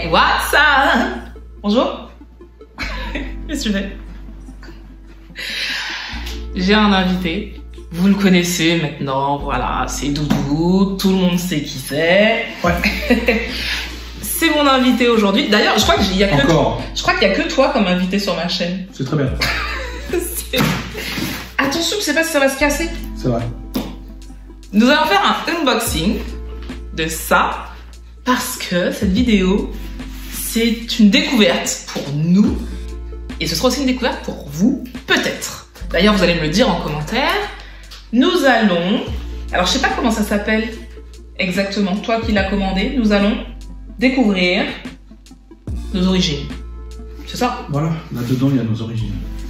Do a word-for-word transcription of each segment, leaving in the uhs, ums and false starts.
Hey, what's up? Bonjour. Qu'est-ce que tu fais? J'ai un invité. Vous le connaissez maintenant, voilà, c'est Doudou, tout le monde sait qui c'est. Ouais. C'est mon invité aujourd'hui. D'ailleurs, je crois qu'il y a que Encore. toi. Je crois qu'il y a que toi comme invité sur ma chaîne. C'est très bien. Attention, je sais pas si ça va se casser. C'est vrai. Nous allons faire un unboxing de ça parce que cette vidéo, c'est une découverte pour nous et ce sera aussi une découverte pour vous, peut-être. D'ailleurs, vous allez me le dire en commentaire. Nous allons... Alors, je sais pas comment ça s'appelle exactement, toi qui l'as commandé. Nous allons découvrir nos origines. C'est ça? Voilà, là-dedans, il y a nos origines.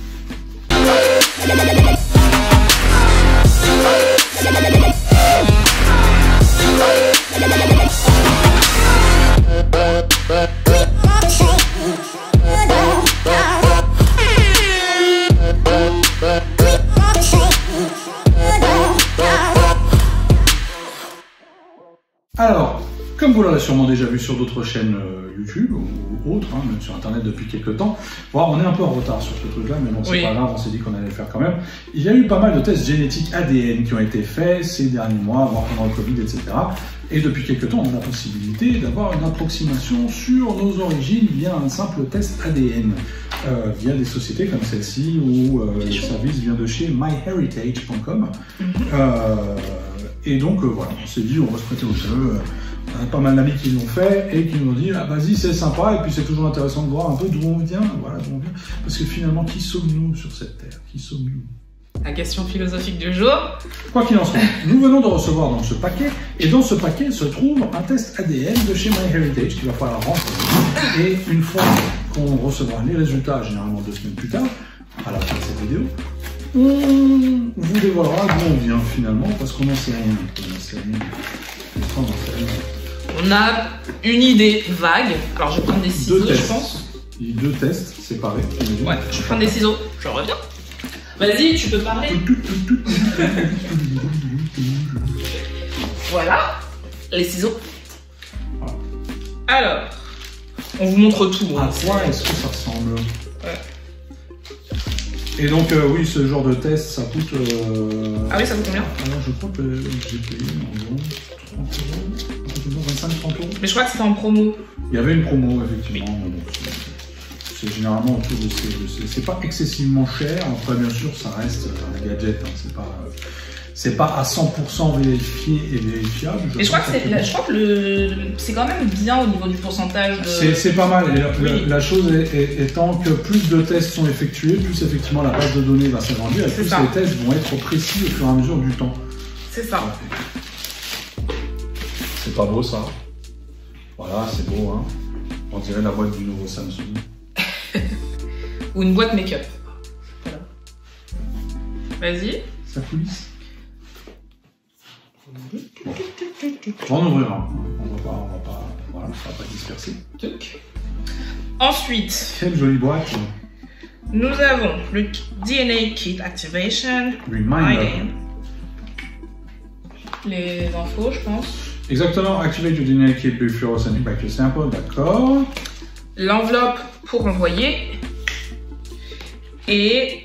Alors, comme vous l'aurez sûrement déjà vu sur d'autres chaînes euh, YouTube ou autres, hein, même sur internet depuis quelques temps, bon, on est un peu en retard sur ce truc-là, mais bon, c'est oui. pas grave, on s'est dit qu'on allait le faire quand même. Il y a eu pas mal de tests génétiques A D N qui ont été faits ces derniers mois, voire pendant le Covid, et cetera. Et depuis quelques temps, on a la possibilité d'avoir une approximation sur nos origines via un simple test A D N, euh, via des sociétés comme celle-ci, où euh, le service vient de chez my heritage point com. Mm-hmm. euh, et donc, euh, voilà, on s'est dit, on va se prêter au jeu. On a pas mal d'amis qui l'ont fait et qui nous ont dit ah, vas-y, c'est sympa, et puis c'est toujours intéressant de voir un peu d'où on vient, voilà, d'où on vient. Parce que finalement, qui sommes-nous sur cette terre? Qui sommes-nous? La question philosophique du jour. Quoi qu'il en soit, nous venons de recevoir dans ce paquet, et dans ce paquet se trouve un test A D N de chez MyHeritage qu'il va falloir remplir. Et une fois qu'on recevra les résultats, généralement deux semaines plus tard, à la fin de cette vidéo, on vous dévoilera d'où on vient finalement, parce qu'on n'en sait rien. On n'en sait rien. On n'en sait rien. On a une idée vague. Alors je vais prendre des ciseaux, deux je tests. pense. Il y a deux tests séparés. Ouais, je vais prendre des ciseaux. Je reviens. Vas-y, tu peux parler. Voilà, les ciseaux. Voilà. Alors, on vous montre tout. À Hein. quoi est-ce que ça ressemble? Ouais. Et donc, euh, oui, ce genre de test, ça coûte... Euh... Ah oui, ça coûte combien? Alors, je crois que j'ai payé environ trente euros, vingt-cinq trente euros. Mais je crois que c'était en promo. Il y avait une promo, effectivement. Oui. C'est généralement autour de ces... C'est pas excessivement cher. Après, bien sûr, ça reste un gadget. Hein. C'est pas... C'est pas à cent pour cent vérifié et vérifiable. Je Mais je crois que, c'est, la, je crois que le, c'est quand même bien au niveau du pourcentage de... C'est pas mal. Et la, oui. la chose est, est, étant que plus de tests sont effectués, plus effectivement la base de données va s'agrandir et plus ça. Les tests vont être précis au fur et à mesure du temps. C'est ça. C'est pas beau ça. Voilà, c'est beau. Hein. On dirait la boîte du nouveau Samsung. Ou une boîte make-up. Voilà. Vas-y. Ça coulisse. Bon. On en ouvrira. On va pas, on va pas, voilà, ça va pas disperser. Tuc. Ensuite, quelle jolie boîte. Nous avons le D N A Kit Activation Reminder. Les infos, je pense. Exactement. Activate your D N A Kit before sending back your sample. D'accord. L'enveloppe pour envoyer. Et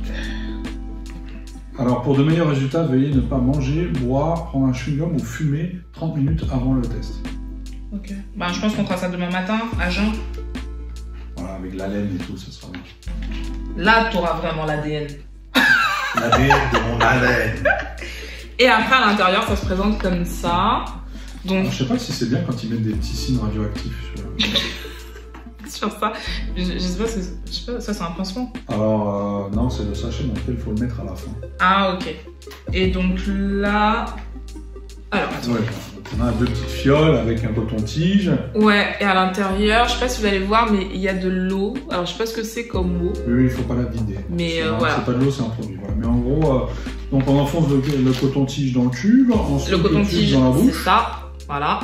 alors, pour de meilleurs résultats, veuillez ne pas manger, boire, prendre un chewing-gum ou fumer trente minutes avant le test. Ok. Bah, je pense qu'on fera ça demain matin, à jeun. Voilà, avec la laine et tout, ça sera bien. Là, tu auras vraiment l'A D N. L'A D N de mon haleine. Et après, à l'intérieur, ça se présente comme ça. Donc... Alors, je sais pas si c'est bien quand ils mettent des petits signes radioactifs sur... sur ça. Je, je sais pas, je sais pas, ça c'est un pansement. Alors, euh, non, c'est le sachet dans lequel il faut le mettre à la fin. Ah, ok. Et donc là... Alors, attends. Ouais, on a deux petites fioles avec un coton-tige. Ouais, et à l'intérieur, je sais pas si vous allez voir, mais il y a de l'eau. Alors, je sais pas ce que c'est comme eau. Oui, il faut pas la vider. Mais euh, voilà. C'est pas de l'eau, c'est un produit. Voilà. Mais en gros, euh, donc on enfonce le, le coton-tige dans le tube, ensuite le coton-tige dans la bouche. C'est ça, voilà.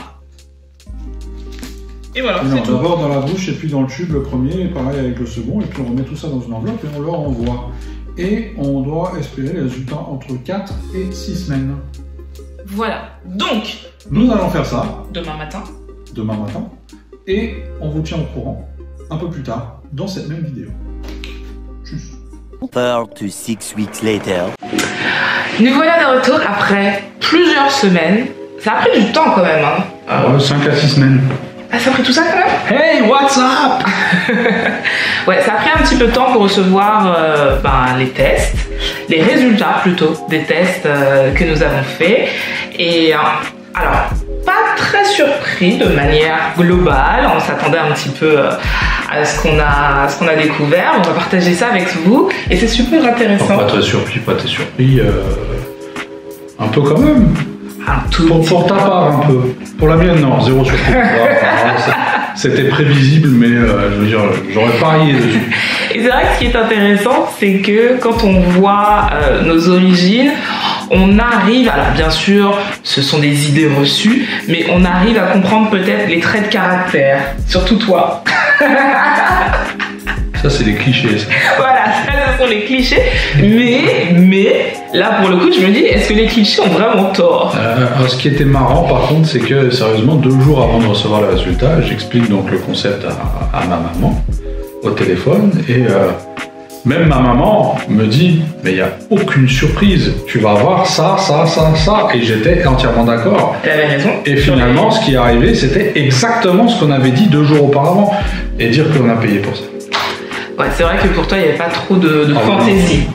Et voilà, c'est tout. D'abord dans la bouche et puis dans le tube le premier, et pareil avec le second, et puis on remet tout ça dans une enveloppe et on le renvoie. Et on doit espérer les résultats entre quatre et six semaines. Voilà, donc nous allons faire ça demain matin. Demain matin. et on vous tient au courant un peu plus tard dans cette même vidéo. Tchuss. Four to six weeks later. Nous voilà de retour après plusieurs semaines. Ça a pris du temps quand même. Hein. Euh, cinq à six semaines. Ah, ça a pris tout ça quand même? Hey, what's up? Ouais, ça a pris un petit peu de temps pour recevoir euh, ben, les tests, les résultats plutôt des tests euh, que nous avons faits. Et euh, alors, pas très surpris de manière globale. On s'attendait un petit peu euh, à ce qu'on a, à ce qu'on a découvert. On va partager ça avec vous et c'est super intéressant. Pas très surpris, pas très surpris. Euh... Un peu quand même. Un tout pour, pour ta part, un peu. Pour la mienne, non, zéro surprise. C'était prévisible, mais euh, je veux dire, j'aurais parié dessus. Et c'est vrai que ce qui est intéressant, c'est que quand on voit euh, nos origines, on arrive, alors bien sûr, ce sont des idées reçues, mais on arrive à comprendre peut-être les traits de caractère, surtout toi. Ça, c'est des clichés. Ça. Voilà, ça, ce sont les clichés. Mais, mais, là, pour le coup, je me dis, est-ce que les clichés ont vraiment tort? euh, alors, ce qui était marrant, par contre, c'est que, sérieusement, deux jours avant de recevoir le résultat, j'explique donc le concept à, à ma maman au téléphone. Et euh, même ma maman me dit, mais il n'y a aucune surprise. Tu vas voir ça, ça, ça, ça. Et j'étais entièrement d'accord. Elle avait raison. Et finalement, ce qui est arrivé, c'était exactement ce qu'on avait dit deux jours auparavant. Et dire qu'on a payé pour ça. Ouais, c'est vrai que pour toi, il n'y avait pas trop de, de oh, fantaisie.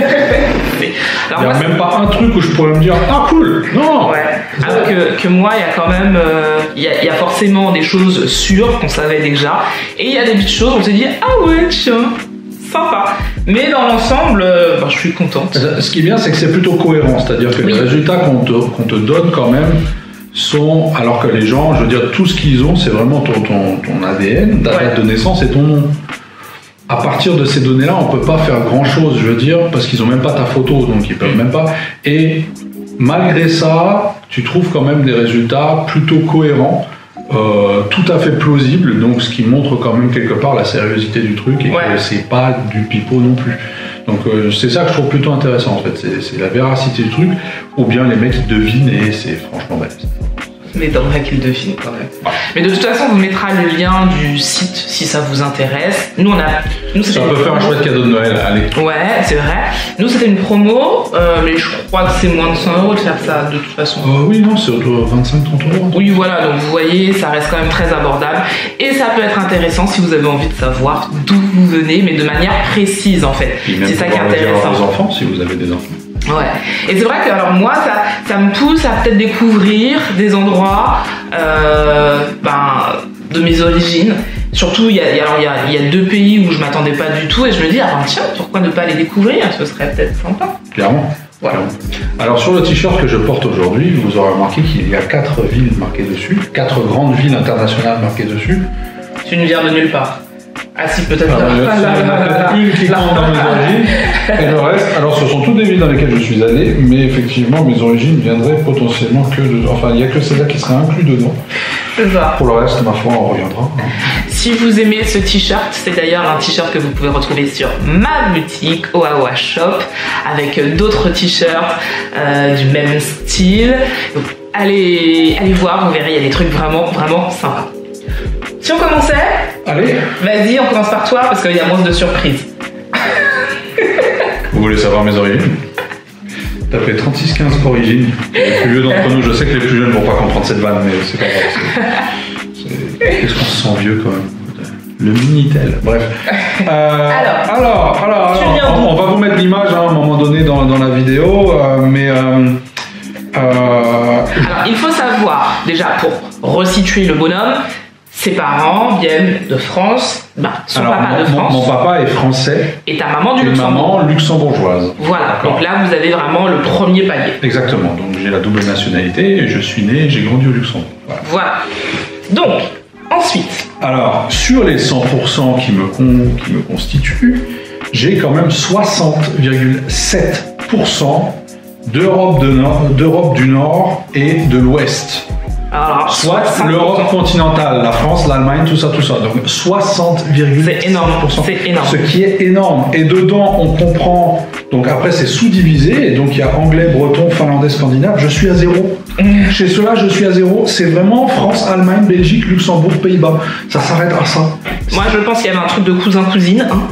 Il n'y a moi, même pas un truc où je pourrais me dire « Ah, cool !» Non. Ouais. Alors que, que moi, il y a quand même... Euh, il y, y a forcément des choses sûres qu'on savait déjà. Et il y a des petites choses où on s'est dit « Ah ouais, tiens, sympa !» Mais dans l'ensemble, euh, bah, je suis contente. Ce qui est bien, c'est que c'est plutôt cohérent. C'est-à-dire que oui. les résultats qu'on te, qu'on te donne quand même sont... Alors que les gens, je veux dire, tout ce qu'ils ont, c'est vraiment ton, ton, ton A D N, ta ouais. date de naissance et ton nom. À partir de ces données-là, on peut pas faire grand-chose, je veux dire, parce qu'ils ont même pas ta photo, donc ils peuvent même pas. Et malgré ça, tu trouves quand même des résultats plutôt cohérents, euh, tout à fait plausibles, donc ce qui montre quand même quelque part la sérieuxité du truc et ouais. que c'est pas du pipeau non plus. Donc euh, c'est ça que je trouve plutôt intéressant en fait, c'est la véracité du truc, ou bien les mecs qui devinent et c'est franchement bête. Mais dans vrai qu'il devine quand même. Mais de toute façon, on vous mettra le lien du site si ça vous intéresse. Nous, on a. Nous, ça peut faire un chouette cadeau de Noël, allez. Ouais, c'est vrai. Nous, c'était une promo, euh, mais je crois que c'est moins de cent euros de faire ça de toute façon. Euh, oui, non, c'est autour de vingt-cinq à trente euros. Oui, voilà, donc vous voyez, ça reste quand même très abordable. Et ça peut être intéressant si vous avez envie de savoir d'où vous venez, mais de manière précise en fait. C'est ça qui est intéressant. Dire à vos enfants si vous avez des enfants. Ouais, et c'est vrai que alors moi ça, ça me pousse à peut-être découvrir des endroits euh, ben, de mes origines. Surtout il y a, alors, il y, a, il y a deux pays où je m'attendais pas du tout et je me dis ah ben tiens pourquoi ne pas les découvrir, ce serait peut-être sympa. Clairement. Voilà. Alors sur le t-shirt que je porte aujourd'hui, vous aurez remarqué qu'il y a quatre villes marquées dessus, quatre grandes villes internationales marquées dessus. Tu ne viens de nulle part. Ah si, peut-être ah, une qui compte dans mes origines et le reste, alors ce sont toutes des villes dans lesquelles je suis allé, mais effectivement mes origines viendraient potentiellement que de... Enfin, il n'y a que celle-là qui serait inclus dedans. C'est ça. Pour le reste, ma foi, on reviendra. Hein. Si vous aimez ce t-shirt, c'est d'ailleurs un t-shirt que vous pouvez retrouver sur ma boutique Oawa Shop, avec d'autres t-shirts euh, du même style. Donc, allez, allez voir, vous verrez, il y a des trucs vraiment, vraiment sympas. Si on commençait, allez, vas-y, on commence par toi parce qu'il y a moins de surprises. Vous voulez savoir mes origines? Tapez trente-six quinze origines. Les plus vieux d'entre nous, je sais que les plus jeunes vont pas comprendre cette vanne, mais c'est pas grave. Qu'est-ce qu'on se sent vieux quand même? Le Minitel, bref. Euh, alors, alors, alors, alors on, on va vous mettre l'image hein, à un moment donné dans, dans la vidéo, euh, mais. Euh, euh... Alors, il faut savoir, déjà, pour resituer le bonhomme, ses parents viennent de France, bah, son Alors, papa mon, de France. Mon, mon papa est français. Et ta maman du et Luxembourg. maman luxembourgeoise. Voilà, donc là vous avez vraiment le premier palier. Exactement, donc j'ai la double nationalité, je suis né, j'ai grandi au Luxembourg. Voilà. voilà. Donc, ensuite. Alors, sur les cent pour cent qui me, con, qui me constituent, j'ai quand même soixante virgule sept pour cent d'Europe de Nord, d'Europe du Nord et de l'Ouest. Alors, Soit soixante pour cent. l'Europe continentale, la France, l'Allemagne, tout ça, tout ça. Donc soixante virgule sept pour cent. C'est énorme. C'est énorme. Ce qui est énorme. Et dedans, on comprend. Donc après, c'est sous-divisé. Et donc il y a anglais, breton, finlandais, scandinave. Je suis à zéro. Mmh. Chez ceux-là, je suis à zéro. C'est vraiment France, Allemagne, Belgique, Luxembourg, Pays-Bas. Ça s'arrête à ça. Moi, je pense qu'il y avait un truc de cousin-cousine. Hein.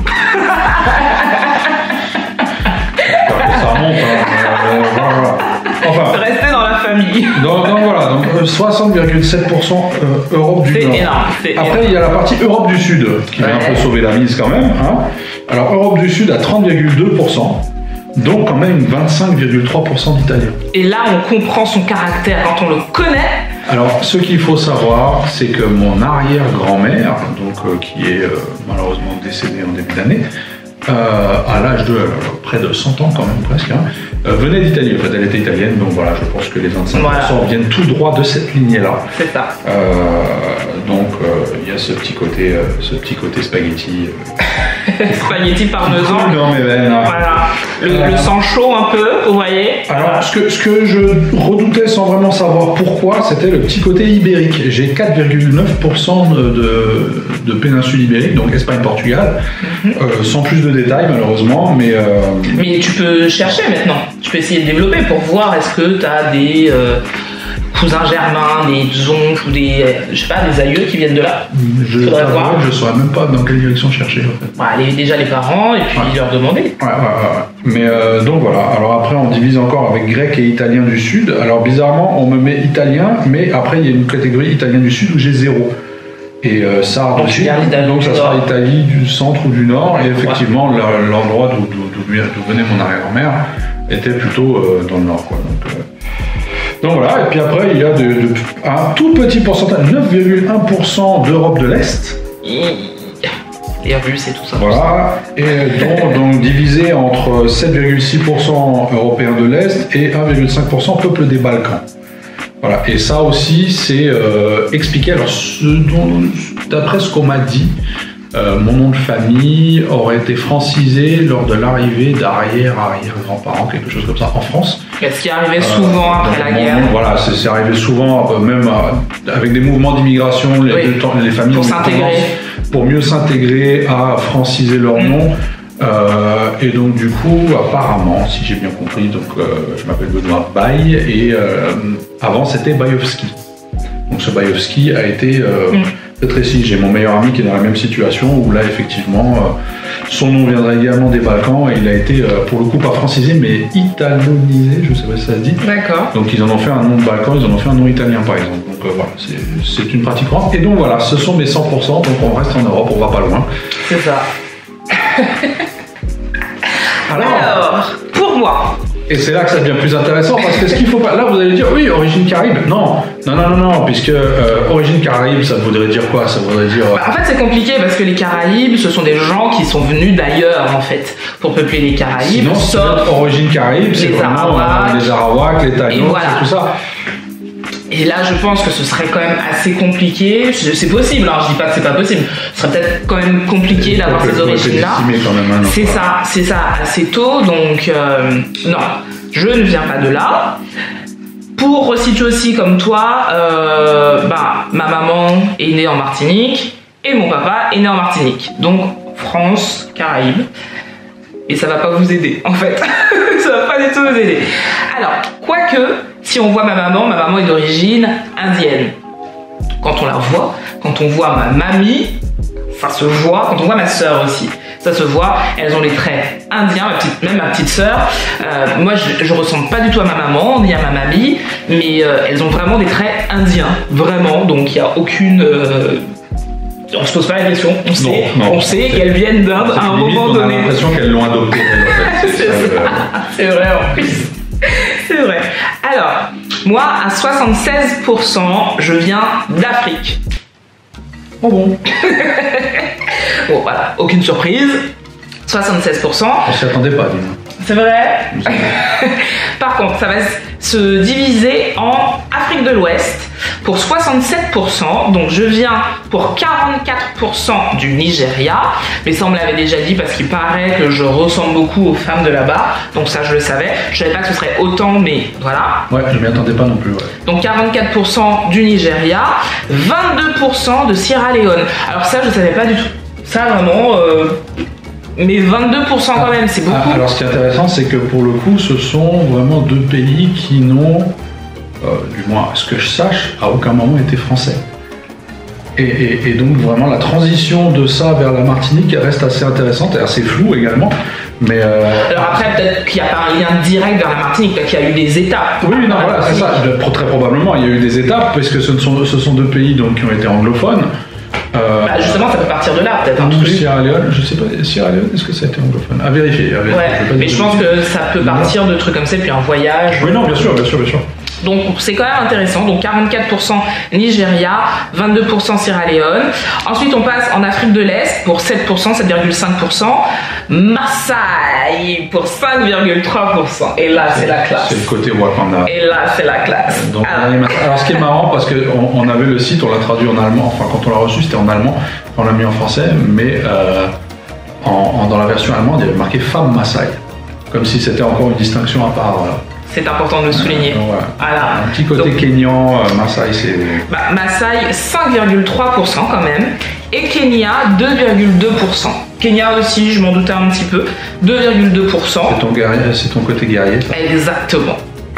Ça remonte. Hein. Euh, voilà. Enfin. Restez dans la famille. Donc, donc voilà, donc soixante virgule sept pour cent euh, Europe du C'est Nord. énorme. C'est Après, énorme. il y a la partie Europe du Sud qui vient Ouais. un peu sauver la mise quand même. Hein. Alors, Europe du Sud à trente virgule deux pour cent, donc quand même vingt-cinq virgule trois pour cent d'Italiens. Et là, on comprend son caractère quand on le connaît. Alors, ce qu'il faut savoir, c'est que mon arrière-grand-mère, donc euh, qui est euh, malheureusement décédée en début d'année, euh, à l'âge de euh, près de cent ans quand même presque, hein, euh, venait d'Italie. En fait, elle était italienne, donc voilà, je pense que les vingt-cinq pour cent Voilà. viennent tout droit de cette lignée-là. C'est ça. Euh, donc euh, il y a ce petit côté, euh, ce petit côté spaghetti. Euh, Spaghetti parmesan. cool dans mes veines. Hein. Voilà. Le, Euh, le sang chaud un peu, vous voyez. Alors, ce que, ce que je redoutais sans vraiment savoir pourquoi, c'était le petit côté ibérique. J'ai quatre virgule neuf pour cent de, de, de péninsule ibérique, donc Espagne-Portugal, Mhm. euh, sans plus de détails malheureusement, mais euh, Mais tu peux chercher maintenant. Tu peux essayer de développer pour voir est-ce que tu as des euh, cousins germains, des oncles ou des, euh, je sais pas, des aïeux qui viennent de là. je Faudrait t'avoue voir. que je saurais même pas dans quelle direction chercher en fait. Voilà, les- déjà les parents et puis Ouais. leur demander. Ouais, ouais, ouais, ouais. Mais euh, donc voilà. Alors après, on divise encore avec grec et italien du sud. Alors bizarrement, on me met italien, mais après il y a une catégorie italien du sud où j'ai zéro. Et euh, ça, Donc, du tu sud, gardes l'Italie donc du ça sera Nord. Italie du centre ou du nord. Et effectivement, le- l'endroit d'où, d'où- d'où d'où venait mon arrière-grand-mère était plutôt euh, dans le nord, quoi. Donc, euh, donc voilà. Et puis après, il y a de, de- un tout petit pourcentage, neuf virgule un pour cent d'Europe de l'Est. Les Russes et tout ça. Voilà, et donc, donc divisé entre sept virgule six pour cent européens de l'Est et un virgule cinq pour cent peuple des Balkans. Voilà, et ça aussi, c'est euh, expliqué. Alors, ce dont- d'après ce qu'on m'a dit, euh, mon nom de famille aurait été francisé lors de l'arrivée d'arrière-arrière-grands-parents, quelque chose comme ça, en France. Ce qui est arrivé souvent Euh, après donc, la mon guerre. nom, voilà, c'est c'est arrivé souvent, euh, même euh, avec des mouvements d'immigration, les, Oui. le temps- les familles Pour ont eu s'intégrer. tendance, pour mieux s'intégrer, à franciser leur Mm. nom. Euh, et donc du coup, apparemment, si j'ai bien compris, donc euh, je m'appelle Benoît Baye et euh, avant c'était Bayovski. Donc ce Bayovski a été euh, Mm. rétréci. J'ai mon meilleur ami qui est dans la même situation où là effectivement euh, son nom viendrait également des Balkans et il a été euh, pour le coup pas francisé mais italonisé, je sais pas si ça se dit. D'accord. Donc ils en ont fait un nom de Balkan, ils en ont fait un nom italien par exemple. Donc euh, voilà, c'est c'est une pratique courante. Et donc voilà, ce sont mes cent pour cent, donc on reste en Europe, on va pas loin. C'est ça. Alors, Alors, pour moi, et c'est là que ça devient plus intéressant parce que ce qu'il faut pas. Là vous allez dire oui, origine caraïbe. Non, non, non, non, non, puisque euh, origine caraïbe, ça voudrait dire quoi? Ça voudrait dire. euh, bah, en fait c'est compliqué parce que les Caraïbes, ce sont des gens qui sont venus d'ailleurs en fait pour peupler les Caraïbes. Sinon, si sauf notre origine caraïbe, c'est les vraiment Arawaks. euh, les Arawaks, les Taïnos, Et voilà. c'est tout ça. Et là, je pense que ce serait quand même assez compliqué. C'est c'est possible, hein, je dis pas que c'est pas possible. Ce serait peut-être quand même compliqué d'avoir ces origines-là. Quand même, hein, donc, C'est voilà. ça, c'est ça, assez tôt. Donc, euh, non, je ne viens pas de là. Pour resituer aussi comme toi, euh, bah, ma maman est née en Martinique et mon papa est né en Martinique. Donc, France, Caraïbes. Et ça va pas vous aider, en fait. Ça va pas du tout vous aider. Alors, quoique, si on voit ma maman, ma maman est d'origine indienne. Quand on la voit, quand on voit ma mamie, ça se voit. Quand on voit ma sœur aussi, ça se voit. Elles ont les traits indiens, ma petite, même ma petite sœur. Euh, moi, je, je ressemble pas du tout à ma maman ni à ma mamie, mais euh, elles ont vraiment des traits indiens, vraiment. Donc, il y a aucune... Euh, on se pose pas la question, on sait, non, on sait qu'elles viennent d'Inde à un Limite, moment on a donné. l'impression qu'elles l'ont adopté. elles, en fait. C'est ça, ça. euh, C'est vrai en plus. C'est vrai. Alors, moi, à soixante-seize pour cent, je viens d'Afrique. Oh bon. Bon, voilà, aucune surprise. soixante-seize pour cent. On s'y attendait pas, dis-moi. C'est vrai. Par contre, ça va se diviser en Afrique de l'Ouest pour soixante-sept pour cent. Donc je viens pour quarante-quatre pour cent du Nigeria. Mais ça, on me l'avait déjà dit parce qu'il paraît que je ressemble beaucoup aux femmes de là-bas. Donc ça, je le savais. Je savais pas que ce serait autant, mais voilà. Ouais, je m'y attendais pas non plus. Ouais. Donc quarante-quatre pour cent du Nigeria, vingt-deux pour cent de Sierra Leone. Alors ça, je savais pas du tout. Ça, vraiment... Euh... Mais vingt-deux pour cent quand même, c'est beaucoup. Alors ce qui est intéressant, c'est que pour le coup, ce sont vraiment deux pays qui n'ont, euh, du moins à ce que je sache, à aucun moment été français. Et, et, et donc vraiment la transition de ça vers la Martinique reste assez intéressante et assez floue également. Mais euh... Alors après, peut-être qu'il n'y a pas un lien direct vers la Martinique, peut-être qu'il y a eu des étapes. Oui, non, voilà, c'est ça. Très probablement, il y a eu des étapes, parce que ce sont, ce sont deux pays donc, qui ont été anglophones. Euh, bah justement, ça peut partir de là, peut-être un truc. Sierra Leone, je sais pas, Sierra Leone, est-ce que ça a été anglophone? À vérifier. À vérifier. Ouais, je mais je pense que ça peut partir de trucs comme ça, puis un voyage. Oui, non, bien sûr, bien sûr, bien sûr. Donc c'est quand même intéressant. Donc quarante-quatre pour cent Nigeria, vingt-deux pour cent Sierra Leone. Ensuite, on passe en Afrique de l'Est pour sept pour cent, sept virgule cinq pour cent. Maasai pour cinq virgule trois pour cent. Et là, c'est la classe. C'est le côté Wakanda. Et là, c'est la classe. Donc, alors. alors, ce qui est marrant, parce qu'on on avait le site, on l'a traduit en allemand. Enfin, quand on l'a reçu, c'était en allemand. On l'a mis en français, mais euh, en, en, dans la version allemande, il y avait marqué femme Maasai. Comme si c'était encore une distinction à part. Voilà. C'est important de le souligner. Euh, ouais. Voilà. Un petit côté donc, kényan, euh, Maasai, c'est... Bah, Maasai, cinq virgule trois pour cent quand même. Et Kenya, deux virgule deux pour cent. Kenya aussi, je m'en doutais un petit peu, deux virgule deux pour cent. C'est ton, guerrier, c'est ton côté guerrier, ça. Exactement.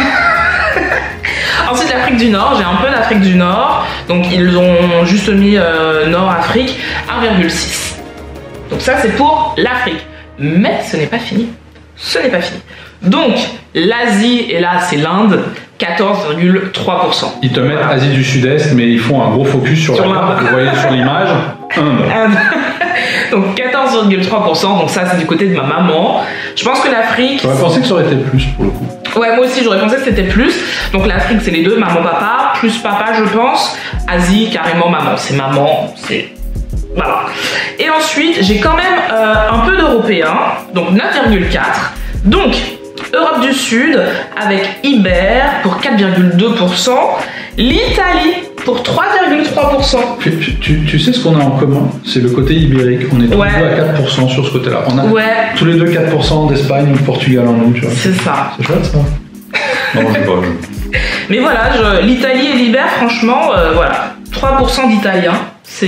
Ensuite, l'Afrique du Nord, j'ai un peu d'Afrique du Nord. Donc, ils ont juste mis euh, Nord-Afrique, un virgule six. Donc ça, c'est pour l'Afrique. Mais ce n'est pas fini. Ce n'est pas fini. Donc, l'Asie, et là, c'est l'Inde, quatorze virgule trois pour cent. Ils te mettent voilà. Asie du Sud-Est, mais ils font un gros focus sur, sur la carte. Vous voyez sur l'image, Inde. Inde. Donc, quatorze virgule trois pour cent. Donc, ça, c'est du côté de ma maman. Je pense que l'Afrique... J'aurais pensé que ça aurait été plus, pour le coup. Ouais, moi aussi, j'aurais pensé que c'était plus. Donc, l'Afrique, c'est les deux, maman-papa, plus papa, je pense. Asie, carrément maman. C'est maman, c'est... Voilà. Et ensuite, j'ai quand même euh, un peu d'Européens. Donc, neuf virgule quatre. Donc... Europe du Sud avec Iber pour quatre virgule deux pour cent, l'Italie pour trois virgule trois pour cent. Tu, tu, tu sais ce qu'on a en commun? C'est le côté ibérique. On est tous ouais. les deux à quatre pour cent sur ce côté-là. On a ouais. tous les deux quatre pour cent d'Espagne ou de Portugal en nous, tu vois. C'est ça. C'est chouette ça. Non, je sais pas. Mais voilà, je, l'Italie et l'Iber, franchement, euh, voilà, trois pour cent d'Italiens. C'est...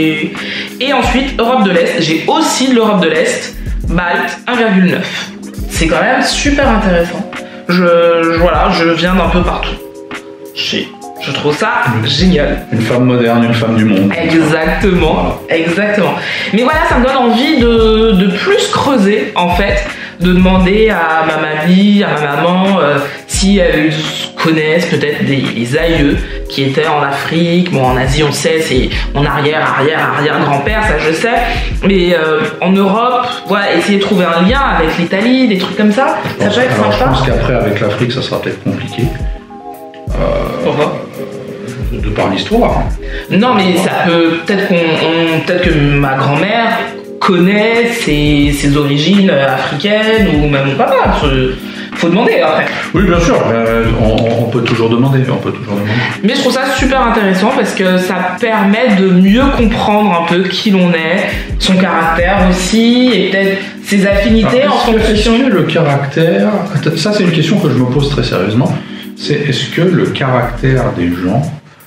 Et ensuite, Europe de l'Est, j'ai aussi de l'Europe de l'Est, Malte, un virgule neuf. C'est quand même super intéressant. Je, je voilà, je viens d'un peu partout. Je, je trouve ça une, génial. Une femme moderne, une femme du monde. Exactement, voilà. exactement. Mais voilà, ça me donne envie de, de plus creuser en fait, de demander à ma mamie, à ma maman, euh, si elles connaissent peut-être des, des aïeux qui étaient en Afrique. Bon, en Asie, on sait, c'est mon arrière, arrière, arrière grand-père, ça je sais. Mais euh, en Europe, voilà, essayer de trouver un lien avec l'Italie, des trucs comme ça, ça peut être sympa. Je pense qu'après, avec l'Afrique, ça sera peut-être compliqué. Euh, Pourquoi ? De par l'histoire. Non, mais ça peut peut-être qu'on, on, peut-être que ma grand-mère connaît ses, ses origines africaines ou même mon papa. Faut demander après. Oui, bien sûr. Euh, on, on peut toujours demander. On peut toujours demander. Mais je trouve ça super intéressant parce que ça permet de mieux comprendre un peu qui l'on est, son caractère aussi, et peut-être ses affinités alors, en fonction. Est-ce que le caractère, ça c'est une question que je me pose très sérieusement. C'est est-ce que le caractère des gens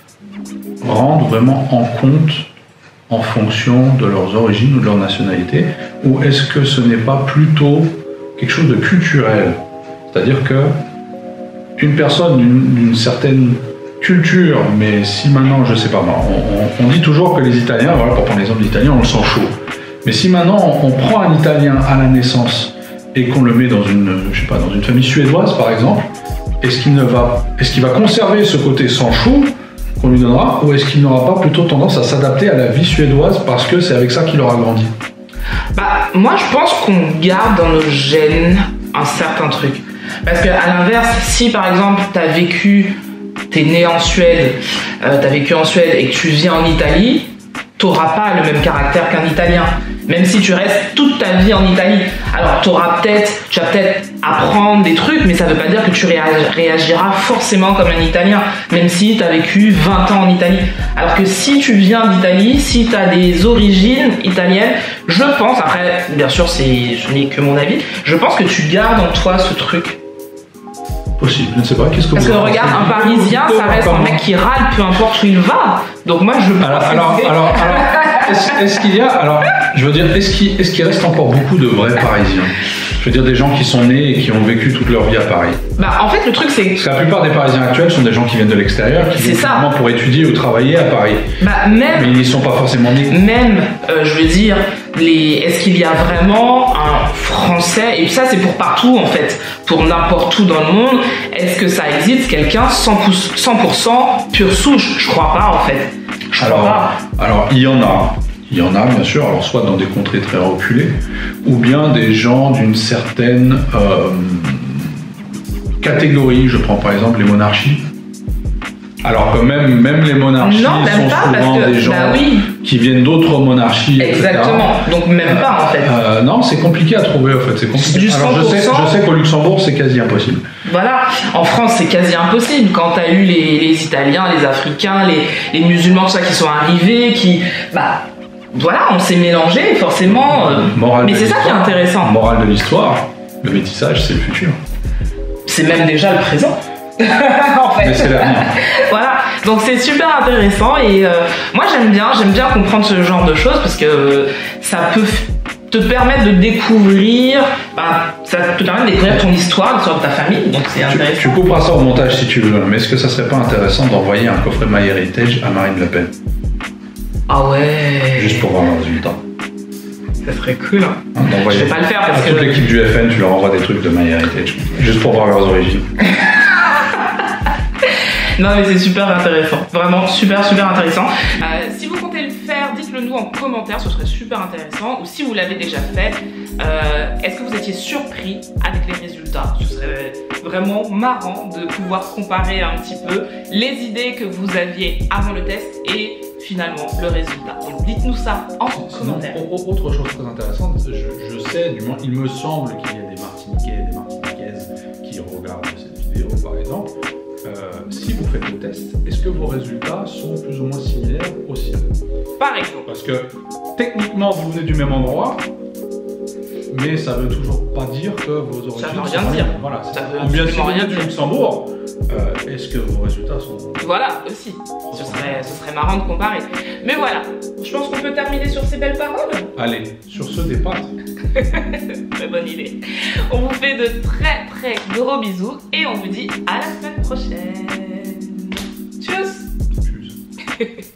rendent vraiment en compte en fonction de leurs origines ou de leur nationalité, ou est-ce que ce n'est pas plutôt quelque chose de culturel? C'est-à-dire que une personne d'une, d'une certaine culture, mais si maintenant, je sais pas moi, on, on, on dit toujours que les Italiens, voilà, pour prendre l'exemple de l'Italien, on le sent chaud. Mais si maintenant on, on prend un Italien à la naissance et qu'on le met dans une, je sais pas, dans une famille suédoise par exemple, est-ce qu'il ne va, est-ce qu'il va conserver ce côté sang chaud qu'on lui donnera, ou est-ce qu'il n'aura pas plutôt tendance à s'adapter à la vie suédoise parce que c'est avec ça qu'il aura grandi? Bah, moi je pense qu'on garde dans nos gènes un certain truc. Parce qu'à l'inverse, si par exemple t'as vécu, t'es né en Suède, euh, t'as vécu en Suède et que tu viens en Italie, t'auras pas le même caractère qu'un Italien. Même si tu restes toute ta vie en Italie. Alors, t'auras peut-être, tu vas peut-être apprendre des trucs, mais ça veut pas dire que tu réagiras forcément comme un Italien, même si tu as vécu vingt ans en Italie. Alors que si tu viens d'Italie, si tu as des origines italiennes, je pense, après, bien sûr, c'est, je n'ai que mon avis, je pense que tu gardes en toi ce truc. Possible, je ne sais pas, qu'est-ce que Parce vous que regarde, un Parisien, ça reste un mec qui râle, peu importe où il va. Donc moi, je pense alors, alors, alors, alors, est-ce, est-ce qu'il y a, alors, je veux dire, est-ce qu'il, est-ce qu'il reste encore beaucoup de vrais Parisiens? Je veux dire, des gens qui sont nés et qui ont vécu toute leur vie à Paris. Bah, en fait, le truc, c'est... Parce que la plupart des Parisiens actuels sont des gens qui viennent de l'extérieur, qui viennent vraiment pour étudier ou travailler à Paris. Bah, même... Mais ils n'y sont pas forcément nés. Même, euh, je veux dire, les... est-ce qu'il y a vraiment un Français, et ça, c'est pour partout, en fait, pour n'importe où dans le monde, est-ce que ça existe quelqu'un cent pour cent pure souche? Je crois pas, en fait. Je alors, crois pas. Alors, il y en a. Il y en a, bien sûr, alors soit dans des contrées très reculées, ou bien des gens d'une certaine euh, catégorie. Je prends par exemple les monarchies. Alors que même, même les monarchies non, même sont pas, souvent parce que, des gens bah oui. qui viennent d'autres monarchies. Exactement, et cetera. Donc même pas en fait. Euh, non, c'est compliqué à trouver en fait. C'est compliqué. Du Alors je sais, je sais qu'au Luxembourg, c'est quasi impossible. Voilà, en France c'est quasi impossible. Quand tu as eu les, les Italiens, les Africains, les, les musulmans, tout ça qui sont arrivés, qui... bah voilà, on s'est mélangé forcément. Euh, mais c'est ça qui est intéressant. Morale de l'histoire, le métissage, c'est le futur. C'est même déjà le présent. En fait. Mais c'est l'avenir. Voilà, donc c'est super intéressant et euh, moi j'aime bien, j'aime bien comprendre ce genre de choses parce que euh, ça peut te permettre de découvrir, bah, ça te permet de découvrir ton histoire, l'histoire de ta famille, donc c'est intéressant. Tu, tu couperas ça au montage si tu veux, mais est-ce que ça serait pas intéressant d'envoyer un coffret MyHeritage à Marine Le Pen? Ah ouais. Juste pour voir le résultat. Ça serait cool. Hein. Hein, je vais pas le faire parce à que... toute l'équipe du F N, tu leur envoies des trucs de MyHeritage. Juste pour voir leurs origines. Non mais c'est super intéressant. Vraiment super super intéressant. Euh, si vous comptez le faire, dites-le nous en commentaire, ce serait super intéressant. Ou si vous l'avez déjà fait, euh, est-ce que vous étiez surpris avec les résultats? Ce serait vraiment marrant de pouvoir comparer un petit peu les idées que vous aviez avant le test et finalement le résultat. Donc dites-nous ça en commentaire. Autre chose très intéressante, je, je sais, du moins il me semble qu'il y a des Martiniquais et des Martiniquaises qui regardent cette vidéo par exemple. Euh, si vous faites le test, est-ce que vos résultats sont plus ou moins similaires aux siens? Par exemple. Parce que techniquement vous venez du même endroit, mais ça veut toujours pas dire que vos origines ça veut rien sont dire. Voilà, ça veut ou bien si vous rien venez du Luxembourg, euh, est-ce que vos résultats sont... Voilà, aussi. Ce serait, ce serait marrant de comparer. Mais voilà, je pense qu'on peut terminer sur ces belles paroles. Allez, sur ce départ. Très bonne idée. On vous fait de très très gros bisous et on vous dit à la semaine prochaine. Tchuss. Tchuss.